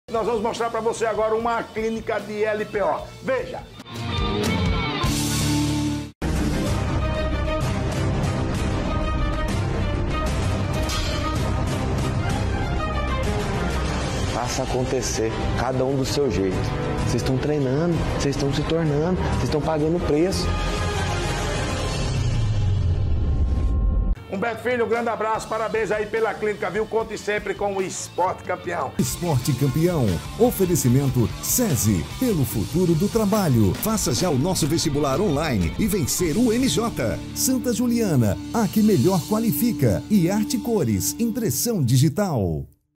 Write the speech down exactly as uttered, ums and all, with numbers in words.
Nós vamos mostrar para você agora uma clínica de L P O. Veja! Faça acontecer, cada um do seu jeito. Vocês estão treinando, vocês estão se tornando, vocês estão pagando o preço. Humberto Filho, um grande abraço, parabéns aí pela clínica, viu? Conte sempre com o Esporte Campeão. Esporte Campeão, oferecimento SESI, pelo futuro do trabalho. Faça já o nosso vestibular online e vencer o M J. Santa Juliana, a que melhor qualifica. E Arte Cores, impressão digital.